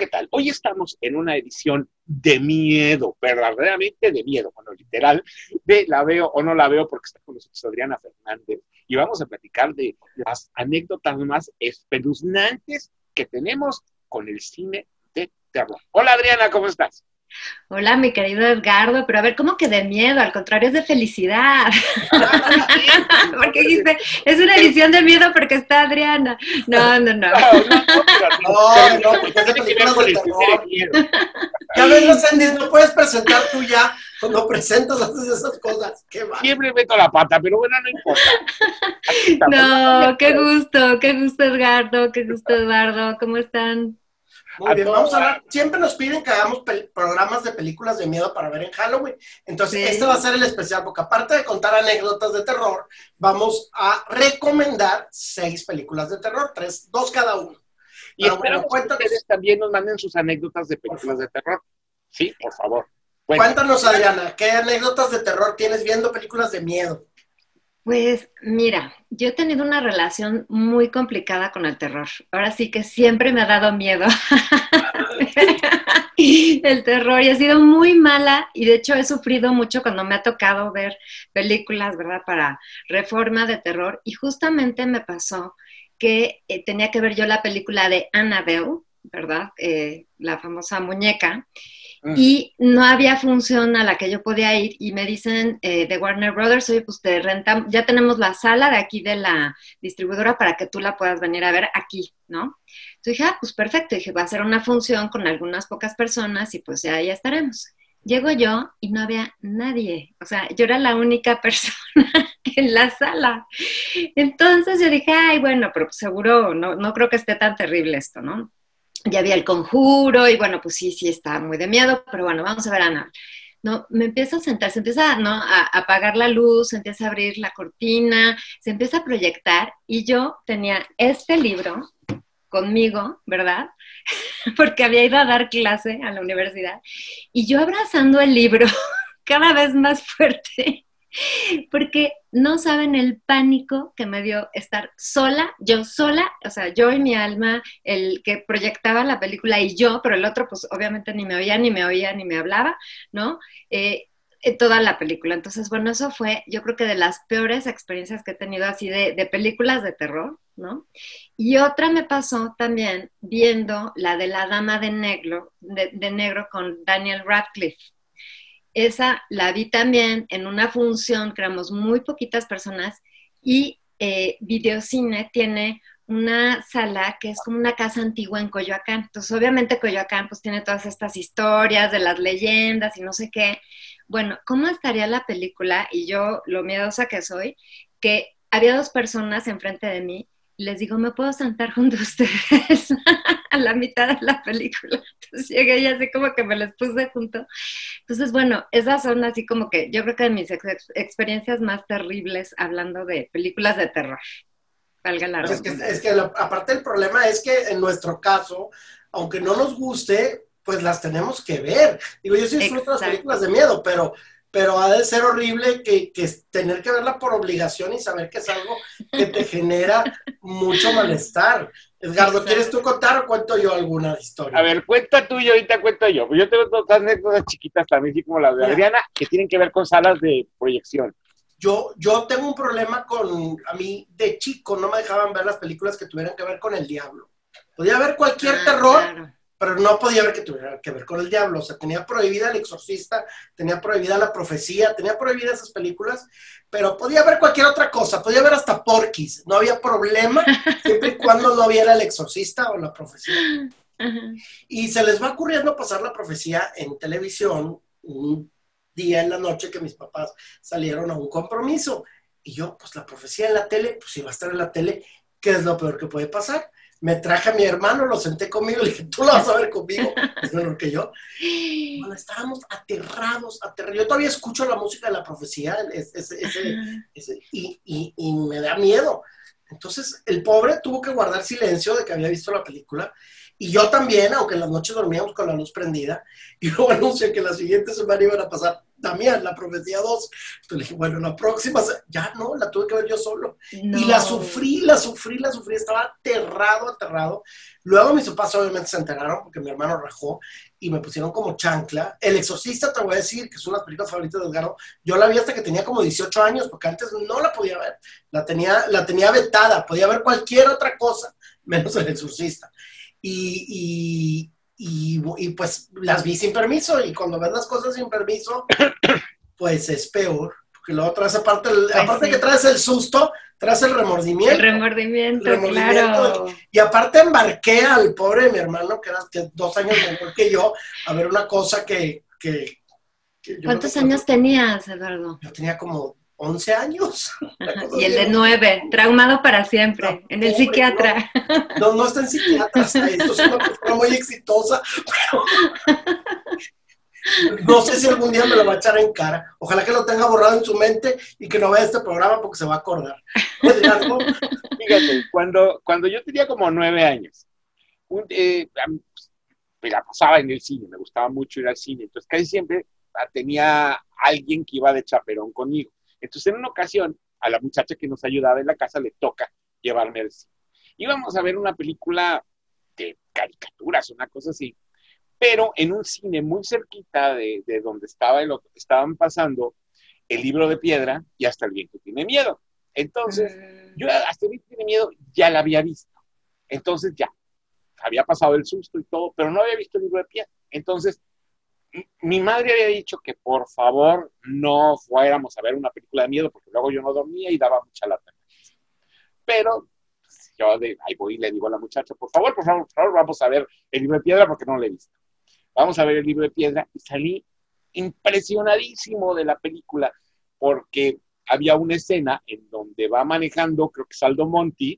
¿qué tal? Hoy estamos en una edición de miedo, verdaderamente de miedo, bueno, literal, de la veo o no la veo, porque está con nosotros Adriana Fernández, y vamos a platicar de las anécdotas más espeluznantes que tenemos con el cine de terror. Hola Adriana, ¿cómo estás? Hola, mi querido Edgardo, pero a ver, ¿cómo que de miedo? Al contrario, es de felicidad. Ah, muy bien. Porque dijiste, es una edición de miedo porque está Adriana. No, no, no. No, pero No, porque es de tiene que ver películas con de el cine de terror. miedo. Ya ves, los Andes, no puedes presentar tú ya. Cuando presentas haces esas cosas. Qué mal. Siempre meto la pata, pero bueno, no importa. Aquí estamos. No, qué gusto, Edgardo, qué gusto, Eduardo. ¿Cómo están? Muy A bien, todo vamos a hablar. Siempre nos piden que hagamos programas de películas de miedo para ver en Halloween. Entonces, este va a Sí. ser el especial, porque aparte de contar anécdotas de terror, vamos a recomendar 6 películas de terror, 2 cada uno. Y Pero bueno, esperamos que cuéntanos, ustedes también nos manden sus anécdotas de por películas de favor. terror. Sí, por favor. Bueno, Cuéntanos, Adriana, ¿qué anécdotas de terror tienes viendo películas de miedo? Pues mira, yo he tenido una relación muy complicada con el terror. Ahora sí que siempre me ha dado miedo el terror y ha sido muy mala y de hecho he sufrido mucho cuando me ha tocado ver películas, ¿verdad? Para reforma de terror y justamente me pasó que tenía que ver yo la película de Annabelle, ¿verdad? La famosa muñeca. Y no había función a la que yo podía ir y me dicen de Warner Brothers, oye, pues te rentamos, ya tenemos la sala de aquí de la distribuidora para que tú la puedas venir a ver aquí, ¿no? Entonces dije, pues perfecto, dije, va a ser una función con algunas pocas personas y pues ya estaremos. Llego yo y no había nadie, o sea, yo era la única persona en la sala. Entonces yo dije, ay, bueno, pero pues seguro no creo que esté tan terrible esto, ¿no? Ya había El Conjuro y bueno, pues sí, está muy de miedo, pero bueno, vamos a ver a Ana. No, me empieza a sentar, se empieza, ¿no? a apagar la luz, se empieza a abrir la cortina, se empieza a proyectar y yo tenía este libro conmigo, ¿verdad? Porque había ido a dar clase a la universidad y yo abrazando el libro cada vez más fuerte porque no saben el pánico que me dio estar sola, o sea, yo y mi alma, el que proyectaba la película y yo, pero el otro pues obviamente ni me oía, ni me hablaba, ¿no? Toda la película. Entonces, bueno, eso fue, yo creo que de las peores experiencias que he tenido así de películas de terror, ¿no? Y otra me pasó también viendo la de La Dama de Negro con Daniel Radcliffe. Esa la vi también en una función que éramos muy poquitas personas y Videocine tiene una sala que es como una casa antigua en Coyoacán. Entonces, obviamente Coyoacán pues tiene todas estas historias de las leyendas y no sé qué. Bueno, ¿cómo estaría la película? Y yo, lo miedosa que soy, que había 2 personas enfrente de mí y les digo, ¿me puedo sentar junto a ustedes a la mitad de la película? Entonces llegué y así como que me les puse junto. Entonces, bueno, esas son así como que yo creo que de mis experiencias más terribles hablando de películas de terror, valga la redundancia. Aparte el problema es que en nuestro caso, aunque no nos guste, pues las tenemos que ver. Digo, yo sí disfruto las películas Exacto. de miedo, pero ha de ser horrible que tener que verla por obligación y saber que es algo que te genera mucho malestar. Edgardo, ¿quieres tú Exacto. contar o cuento yo alguna a historia? ver, cuenta tú y ahorita cuento yo. Yo tengo dos anécdotas chiquitas también, así como las de Mira, Adriana, que tienen que ver con salas de proyección. yo tengo un problema a mí de chico no me dejaban ver las películas que tuvieran que ver con el diablo. Podía ver cualquier Ah, terror, claro. pero no podía ver que tuviera que ver con el diablo. O sea, tenía prohibida El Exorcista, tenía prohibida La Profecía, tenía prohibidas esas películas, pero podía ver cualquier otra cosa, podía ver hasta Porky's, no había problema, siempre y cuando no viera El Exorcista o La Profecía. Ajá. Y se les va ocurriendo pasar La Profecía en televisión un día en la noche que mis papás salieron a un compromiso. Y yo, pues La Profecía en la tele, pues si va a estar en la tele, ¿qué es lo peor que puede pasar? Me traje a mi hermano, lo senté conmigo, le dije, tú lo vas a ver conmigo, es menor que yo. Bueno, estábamos aterrados. Yo todavía escucho la música de La Profecía y me da miedo. Entonces, el pobre tuvo que guardar silencio de que había visto la película. Y yo también, aunque en las noches dormíamos con la luz prendida. Y luego anuncian que la siguiente semana iban a pasar Damián, la profecía 2. Entonces le dije, bueno, la próxima, ya no, la tuve que ver yo solo. No. Y la sufrí, estaba aterrado. Luego mis papás obviamente se enteraron porque mi hermano rajó y me pusieron como chancla. El Exorcista, te voy a decir, que es una de las películas favoritas de Edgardo, yo la vi hasta que tenía como 18 años, porque antes no la podía ver. La tenía vetada, podía ver cualquier otra cosa, menos El Exorcista. Y pues las vi sin permiso, y cuando ves las cosas sin permiso, pues es peor, porque luego traes aparte sí. que traes el susto, traes el remordimiento. El remordimiento, claro. Y aparte embarqué al pobre de mi hermano, que era 2 años menor que yo, a ver una cosa que ¿Cuántos años tenías, Eduardo? Yo tenía como 11 años. Y el de 9, traumado para siempre, no, en el psiquiatra. No está en psiquiatra, esto es una persona muy exitosa, pero no sé si algún día me lo va a echar en cara. Ojalá que lo tenga borrado en su mente y que no vea este programa porque se va a acordar. Fíjate, cuando yo tenía como 9 años, me la pasaba en el cine, me gustaba mucho ir al cine, entonces casi siempre tenía alguien que iba de chaperón conmigo. Entonces, en una ocasión, a la muchacha que nos ayudaba en la casa le toca llevarme al cine. Íbamos a ver una película de caricaturas, una cosa así, pero en un cine muy cerquita de donde estaban pasando El Libro de Piedra y Hasta el Viento Tiene Miedo. Entonces, yo Hasta el Viento Tiene Miedo ya la había visto. Entonces, ya, había pasado el susto y todo, pero no había visto El Libro de Piedra. Entonces, mi madre había dicho que por favor no fuéramos a ver una película de miedo porque luego yo no dormía y daba mucha lata. Pero yo ahí voy y le digo a la muchacha, por favor, vamos a ver El Libro de Piedra porque no lo he visto. Vamos a ver El Libro de Piedra y salí impresionadísimo de la película porque había una escena en donde va manejando, creo que Saldo Monti,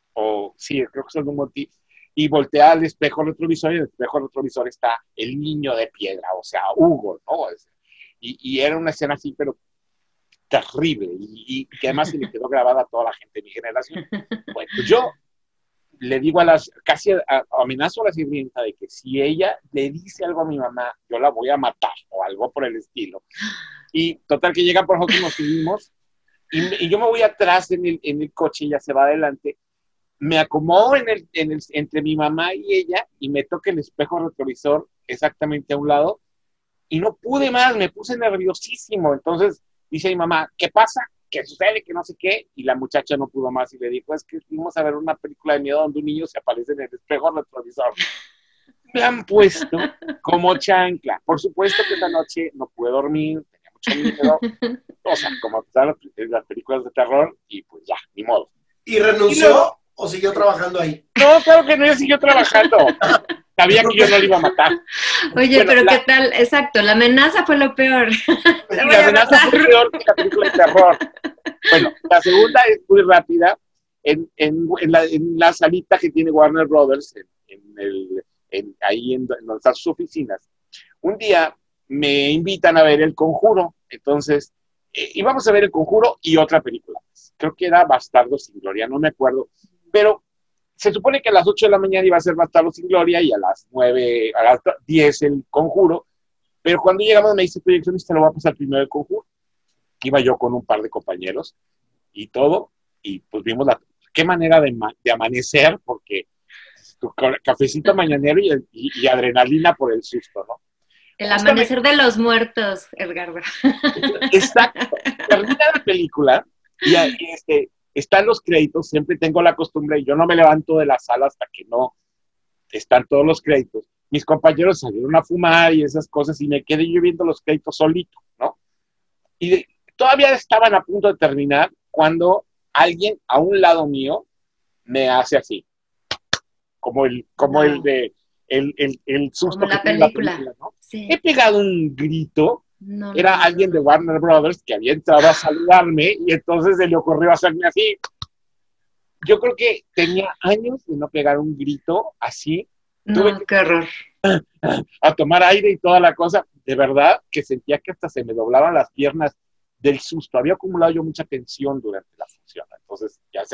y voltea al espejo retrovisor y en el espejo retrovisor está el niño de piedra, o sea, Hugo, ¿no? Y era una escena así, pero terrible, y que además se le quedó grabada a toda la gente de mi generación. Bueno, pues yo le digo casi amenazo a la sirvienta de que si ella le dice algo a mi mamá, yo la voy a matar, o algo por el estilo. Y total que llega por nosotros, nos subimos, y yo me voy atrás en el coche, y ella se va adelante, me acomodo entre mi mamá y ella y me toca el espejo retrovisor exactamente a un lado y no pude más, me puse nerviosísimo. Entonces dice mi mamá, ¿qué pasa? ¿Qué sucede? Que no sé qué. Y la muchacha no pudo más y le dijo, es que fuimos a ver una película de miedo donde un niño se aparece en el espejo retrovisor. Me han puesto como chancla. Por supuesto que esa noche no pude dormir, tenía mucho miedo. O sea, como pasaron las películas de terror y pues ya, ni modo. ¿Y renunció? ¿O siguió trabajando ahí? No, claro que no, yo siguió trabajando. Sabía que yo no le iba a matar. Oye, bueno, pero ¿qué tal? Exacto, la amenaza fue lo peor. La amenaza fue peor que la película de terror. Bueno, la segunda es muy rápida. En la salita que tiene Warner Brothers, ahí en donde están sus oficinas, un día me invitan a ver El Conjuro. Entonces, íbamos a ver El Conjuro y otra película. Creo que era Bastardos sin Gloria, no me acuerdo. Pero se supone que a las 8 de la mañana iba a ser Bastardos sin Gloria y a las 10 El Conjuro, pero cuando llegamos me dice, proyeccionista, lo va a pasar primero El Conjuro. Iba yo con un par de compañeros y todo, y pues vimos qué manera de amanecer, porque tu cafecito mañanero y adrenalina por el susto, ¿no? El amanecer de los muertos, Edgardo. Exacto. Termina la película y están los créditos, siempre tengo la costumbre, y yo no me levanto de la sala hasta que no están todos los créditos. Mis compañeros salieron a fumar y esas cosas, y me quedé yo viendo los créditos solito, ¿no? Y todavía estaban a punto de terminar cuando alguien a un lado mío me hace así, como el susto como que la tiene película. La película, ¿no? Sí. He pegado un grito. Era alguien de Warner Brothers que había entrado a saludarme y entonces se le ocurrió hacerme así. Yo creo que tenía años de no pegar un grito así. No, qué horror. A tomar aire y toda la cosa. De verdad que sentía que hasta se me doblaban las piernas del susto. Había acumulado yo mucha tensión durante la función. Entonces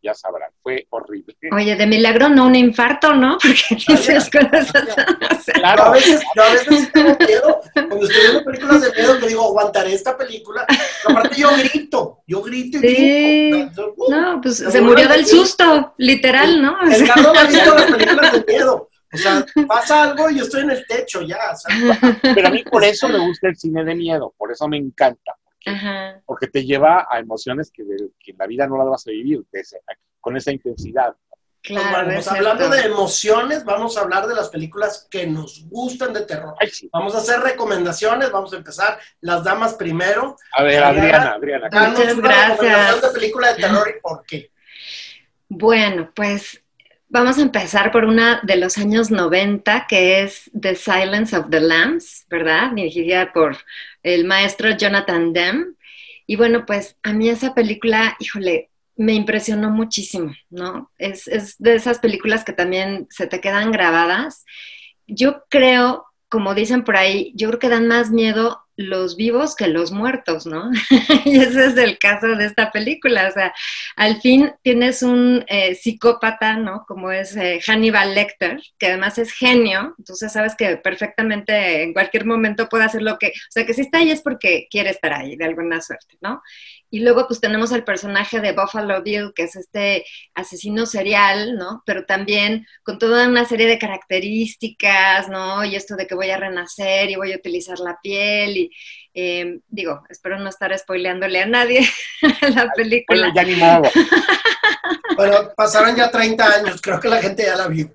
ya sabrán, fue horrible. Oye, de milagro no un infarto, ¿no? Porque dices cosas así. Claro. Yo a veces sí tengo miedo. Cuando estoy viendo películas de miedo, que digo, aguantaré esta película. Pero aparte yo grito y Sí. grito. No, pues se murió del susto, literal, ¿no? Edgardo me ha visto las películas de miedo. O sea, pasa algo y yo estoy en el techo ya. ¿Sabes? Pero a mí por eso me gusta el cine de miedo, por eso me encanta. Porque te lleva a emociones que en la vida no las vas a vivir con esa intensidad. Claro, pues hablando de emociones, vamos a hablar de las películas que nos gustan de terror. Ay, sí. Vamos a hacer recomendaciones, vamos a empezar las damas primero. A ver, Adriana. Danos Muchas una gracias. recomendación de película de terror y por qué. Bueno, pues vamos a empezar por una de los años 90, que es The Silence of the Lambs, ¿verdad? Dirigida por el maestro Jonathan Demme. Y bueno, pues a mí esa película, híjole, me impresionó muchísimo, ¿no? Es de esas películas que también se te quedan grabadas. Yo creo, como dicen por ahí, yo creo que dan más miedo los vivos que los muertos, ¿no? Y ese es el caso de esta película. O sea, al fin tienes un psicópata, ¿no? Como es Hannibal Lecter, que además es genio, entonces sabes que perfectamente en cualquier momento puede hacer lo que... O sea, que si está ahí es porque quiere estar ahí, de alguna suerte, ¿no? Y luego pues tenemos al personaje de Buffalo Bill, que es este asesino serial, ¿no? Pero también con toda una serie de características, ¿no? Y esto de que voy a renacer y voy a utilizar la piel y digo, espero no estar spoileándole a nadie la película. Bueno, ya ni modo. Bueno, pasaron ya 30 años, creo que la gente ya la vio.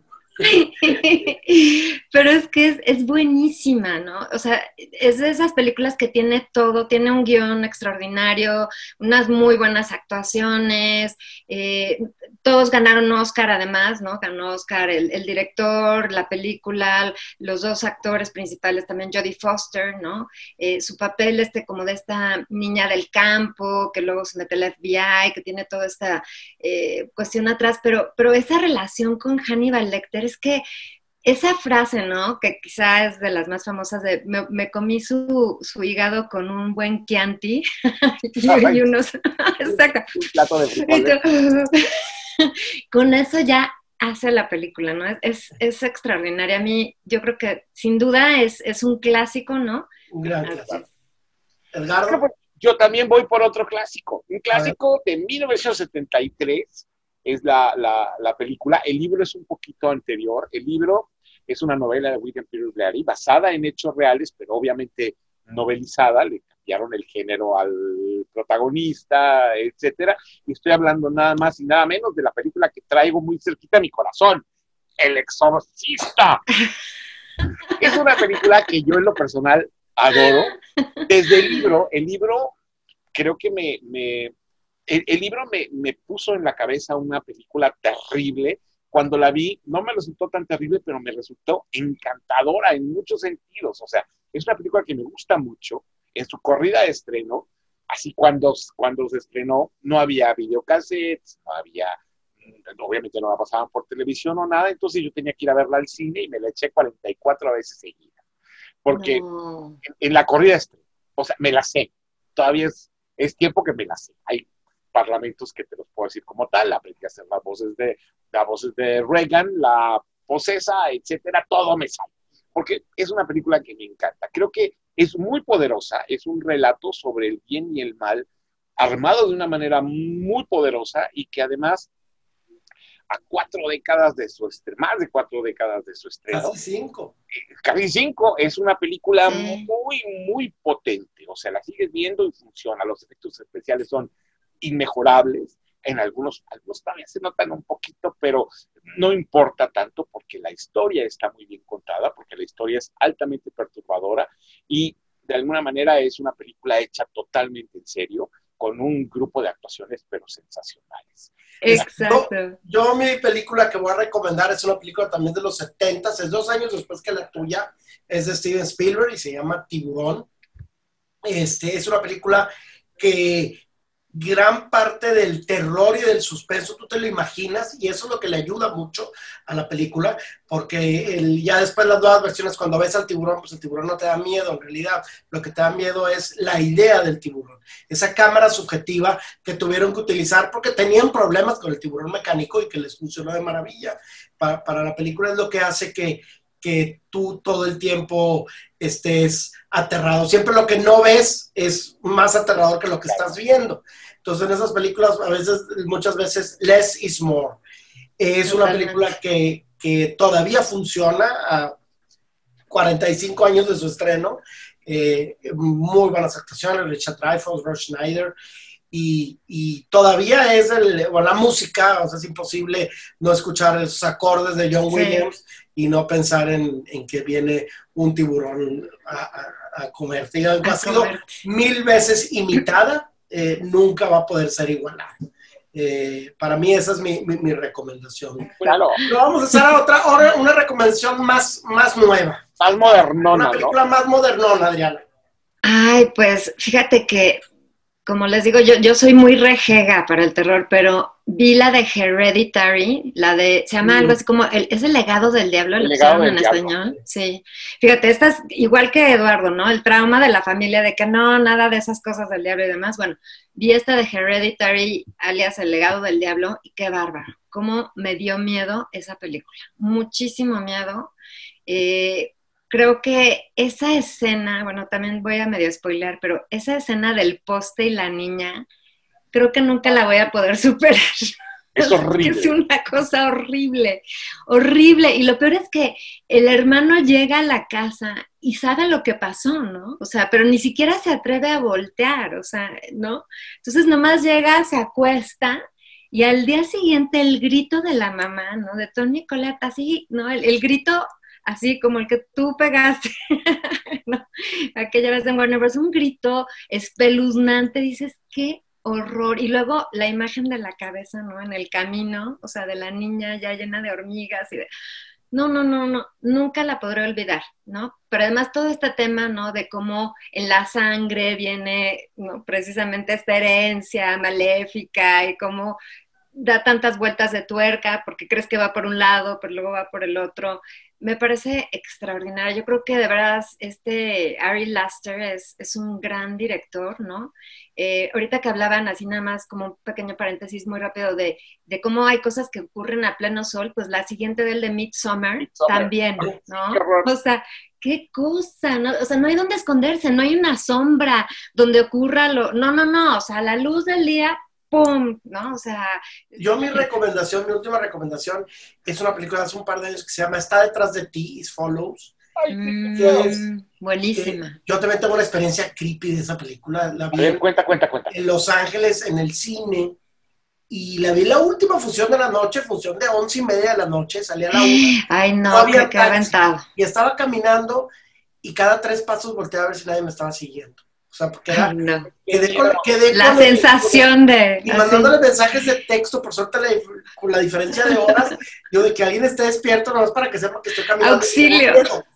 Pero es que es buenísima, ¿no? O sea, es de esas películas que tiene todo, tiene un guión extraordinario, unas muy buenas actuaciones, todos ganaron Oscar además, ¿no? Ganó Oscar el director, la película, los dos actores principales, también Jodie Foster, ¿no? Su papel como de esta niña del campo, que luego se mete al FBI, que tiene toda esta cuestión atrás, pero esa relación con Hannibal Lecter es que esa frase, ¿no? Que quizá es de las más famosas de me comí su hígado con un buen Chianti y unos... Exacto. Un plato de frijoles. Con eso ya hace la película, ¿no? Es extraordinaria. A mí, yo creo que sin duda es un clásico, ¿no? Un gran clásico. Edgardo. Bueno, pues, yo también voy por otro clásico. Un clásico de 1973 es la película. El libro es un poquito anterior. El libro es una novela de William Peter Blatty basada en hechos reales, pero obviamente novelizada. Le cambiaron el género al protagonista, etcétera. Y estoy hablando nada más y nada menos de la película que traigo muy cerquita a mi corazón, El Exorcista. Es una película que yo en lo personal adoro. Desde el libro creo que el libro me puso en la cabeza una película terrible. Cuando la vi, no me resultó tan terrible, pero me resultó encantadora en muchos sentidos. O sea, es una película que me gusta mucho. En su corrida de estreno, así cuando se estrenó, no había videocassettes, no había, obviamente no la pasaban por televisión o nada, entonces yo tenía que ir a verla al cine y me la eché 44 veces seguida. Porque en la corrida de estreno, o sea, me la sé. Todavía es tiempo que me la sé. Hay parlamentos que te los puedo decir como tal, aprendí a hacer las voces de Reagan, la posesa, etcétera, todo me sale. Porque es una película que me encanta. Creo que es muy poderosa, es un relato sobre el bien y el mal, armado de una manera muy poderosa y que además a 4 décadas de su estreno, más de 4 décadas de su estreno. Casi 5, es una película muy, muy potente. O sea, la sigues viendo y funciona. Los efectos especiales son inmejorables. En algunos todavía se notan un poquito, pero no importa tanto porque la historia está muy bien contada, porque la historia es altamente perturbadora y de alguna manera es una película hecha totalmente en serio, con un grupo de actuaciones pero sensacionales. Exacto. Yo mi película que voy a recomendar es una película también de los 70, es 2 años después que la tuya, es de Steven Spielberg y se llama Tiburón. Es una película que gran parte del terror y del suspenso, tú te lo imaginas, y eso es lo que le ayuda mucho a la película, porque ya después las nuevas versiones, cuando ves al tiburón, pues el tiburón no te da miedo, en realidad, lo que te da miedo es la idea del tiburón, esa cámara subjetiva que tuvieron que utilizar porque tenían problemas con el tiburón mecánico y que les funcionó de maravilla. Para la película es lo que hace que tú todo el tiempo estés aterrado. Siempre lo que no ves es más aterrador que lo que estás viendo. Entonces en esas películas muchas veces less is more. Es una película que todavía funciona a 45 años de su estreno. Muy buenas actuaciones, Richard Dreyfuss, Rob Schneider. Y todavía es la música, o sea, es imposible no escuchar esos acordes de John Williams y no pensar en que viene un tiburón a comerte. Ha sido 1000 veces imitada, nunca va a poder ser igualada. Para mí esa es mi recomendación. Claro. Pero vamos a hacer ahora una recomendación más nueva. Más modernona, una película más modernona, Adriana. Ay, pues fíjate que como les digo, yo soy muy rejega para el terror, pero vi la de Hereditary, se llama algo así como, es el legado del diablo, el lo legado pusieron en español. Sí. Fíjate, esta es igual que Eduardo, ¿no? El trauma de la familia de que no, nada de esas cosas del diablo y demás. Bueno, vi esta de Hereditary, alias El legado del diablo, y qué bárbaro. Cómo me dio miedo esa película. Muchísimo miedo. Creo que esa escena, bueno, también voy a medio spoiler, pero esa escena del poste y la niña, creo que nunca la voy a poder superar. Es horrible. Es una cosa horrible, horrible. Y lo peor es que el hermano llega a la casa y sabe lo que pasó, ¿no? O sea, pero ni siquiera se atreve a voltear, o sea, ¿no? Entonces nomás llega, se acuesta. Y al día siguiente el grito de la mamá, ¿no? De Toni Collette, así, ¿no? El grito así como el que tú pegaste, ¿no? Aquella vez en Warner Bros. Un grito espeluznante, dices, qué horror. Y luego la imagen de la cabeza, ¿no? En el camino, o sea, de la niña ya llena de hormigas y de... No, nunca la podré olvidar, ¿no? Pero además todo este tema, ¿no? De cómo en la sangre viene, ¿no? Precisamente esta herencia maléfica y cómo da tantas vueltas de tuerca porque crees que va por un lado, pero luego va por el otro. Me parece extraordinario. Yo creo que de verdad Ari Aster es un gran director, ¿no? Ahorita que hablaban así nada más como un pequeño paréntesis muy rápido de cómo hay cosas que ocurren a pleno sol, pues la siguiente del de Midsommar también, ¿no? O sea, qué cosa, ¿no? O sea, no hay dónde esconderse, no hay una sombra donde ocurra no, o sea, a la luz del día, ¡pum! ¿No? O sea... Yo mi última recomendación, es una película de hace un par de años que se llama Está detrás de ti, It Follows. Buenísima. Yo también tengo una experiencia creepy de esa película. La vi cuenta. en Los Ángeles, en el cine, y la vi la última función de la noche, función de 11:30 de la noche, salía a la 1. Ay, no, qué aventado. Y estaba caminando, y cada 3 pasos volteaba a ver si nadie me estaba siguiendo. O sea, porque era... No. Quedé la con sensación de... Y mandándole mensajes de texto, por suerte con la diferencia de horas, yo de que alguien esté despierto, no es para que sepa que estoy caminando. ¡Auxilio!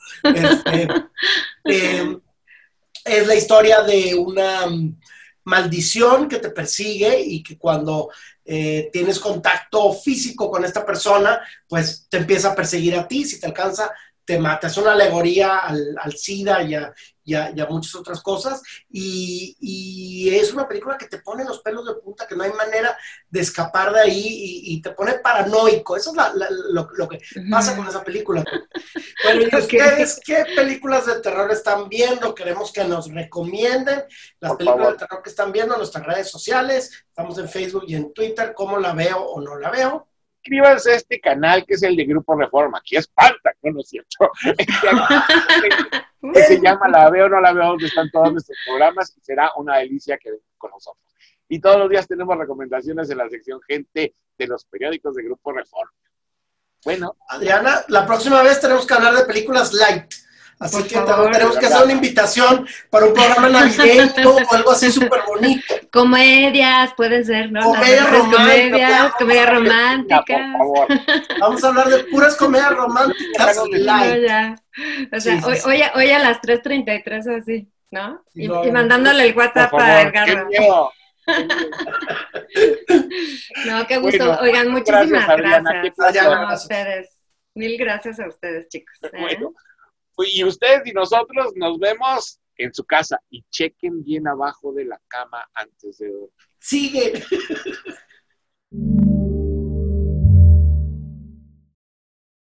Es la historia de una maldición que te persigue y que cuando tienes contacto físico con esta persona, pues te empieza a perseguir a ti, si te alcanza, te mata. Es una alegoría al SIDA y a muchas otras cosas, y es una película que te pone los pelos de punta, que no hay manera de escapar de ahí, y te pone paranoico. Eso es lo que pasa con esa película. Bueno, ¿y ustedes qué películas de terror están viendo? Queremos que nos recomienden las películas de terror que están viendo en nuestras redes sociales. Estamos en Facebook y en Twitter, ¿cómo la veo o no la veo? Suscríbanse a este canal que es el de Grupo Reforma. Aquí espanta, ¿no es cierto? Que se llama La Veo o No La Veo, donde están todos nuestros programas, y será una delicia que vengan con nosotros. Y todos los días tenemos recomendaciones en la sección Gente de los periódicos de Grupo Reforma. Bueno. Adriana, la próxima vez tenemos que hablar de películas light. Así que tenemos que hacer una invitación para un programa navideño o algo así súper bonito. Comedias, pueden ser, ¿no? Comedias románticas. Por favor. Vamos a hablar de puras comedias románticas y light. O sea, hoy a las 3:33 o así, ¿no? Y mandándole el WhatsApp a Edgardo. No, qué gusto. Bueno, Oigan, muchísimas Adriana, gracias. Adriana, A ustedes. Mil gracias a ustedes, chicos. Bueno, y ustedes y nosotros nos vemos en su casa y chequen bien abajo de la cama antes de dormir. Sigue.